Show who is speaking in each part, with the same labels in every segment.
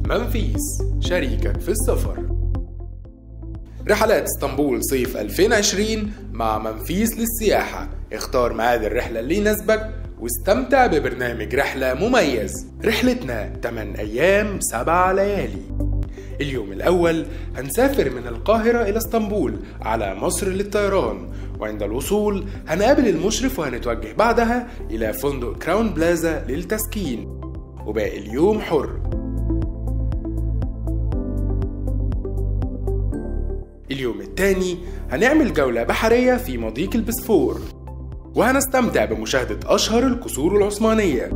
Speaker 1: منفيس، شريكك في السفر. رحلات اسطنبول صيف 2020 مع منفيس للسياحة. اختار ميعاد الرحلة اللي يناسبك واستمتع ببرنامج رحلة مميز. رحلتنا 8 أيام 7 ليالي. اليوم الأول هنسافر من القاهرة إلى اسطنبول على مصر للطيران، وعند الوصول هنقابل المشرف وهنتوجه بعدها إلى فندق كراون بلازا للتسكين، وباقي اليوم حر. اليوم الثاني هنعمل جولة بحرية في مضيق البسفور، وهنستمتع بمشاهدة أشهر القصور العثمانية.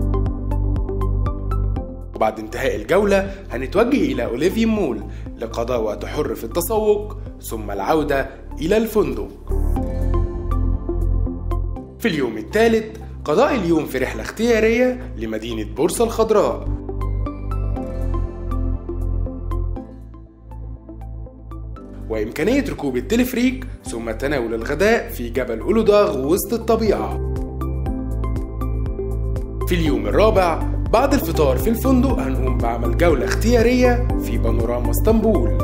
Speaker 1: وبعد انتهاء الجولة هنتوجه إلى أوليفيوم مول لقضاء وقت حر في التسوق، ثم العودة إلى الفندق. في اليوم الثالث قضاء اليوم في رحلة اختيارية لمدينة بورصة الخضراء، وإمكانية ركوب التلفريك، ثم تناول الغداء في جبل أولوداغ وسط الطبيعة. في اليوم الرابع بعد الفطار في الفندق هنقوم بعمل جولة اختيارية في بانوراما اسطنبول،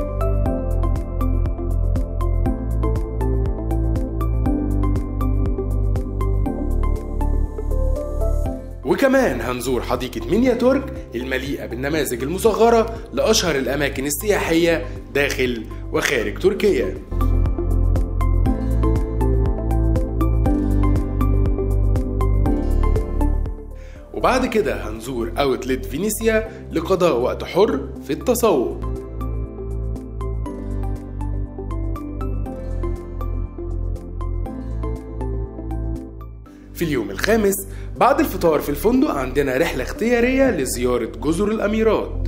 Speaker 1: وكمان هنزور حديقة مينيا تورك المليئة بالنماذج المصغرة لأشهر الأماكن السياحية داخل وخارج تركيا. وبعد كده هنزور أوتلت فينيسيا لقضاء وقت حر في التسوق. في اليوم الخامس بعد الفطار في الفندق عندنا رحلة اختيارية لزيارة جزر الأميرات.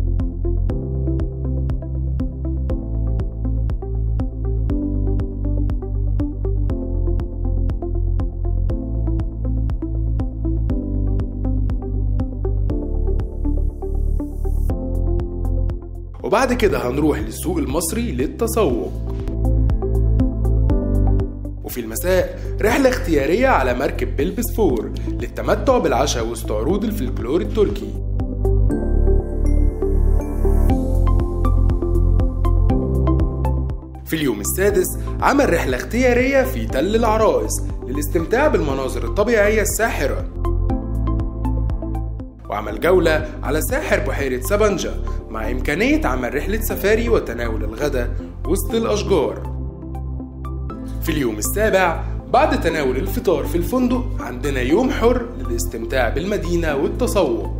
Speaker 1: وبعد كده هنروح للسوق المصري للتسوق. وفي المساء رحلة اختيارية على مركب بالبسفور للتمتع بالعشاء وسط عروض الفلكلور التركي. في اليوم السادس عمل رحلة اختيارية في تل العرائس للاستمتاع بالمناظر الطبيعية الساحرة، وعمل جولة على ساحر بحيرة سبنجة مع إمكانية عمل رحلة سفاري وتناول الغداء وسط الأشجار. في اليوم السابع بعد تناول الفطار في الفندق عندنا يوم حر للاستمتاع بالمدينة والتسوق.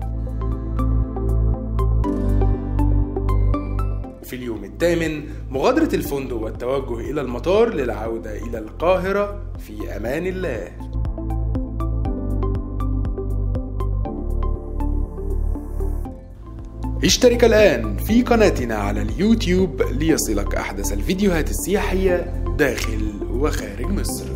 Speaker 1: في اليوم الثامن مغادرة الفندق والتوجه إلى المطار للعودة إلى القاهرة في أمان الله. اشترك الآن في قناتنا على اليوتيوب ليصلك أحدث الفيديوهات السياحية داخل وخارج مصر.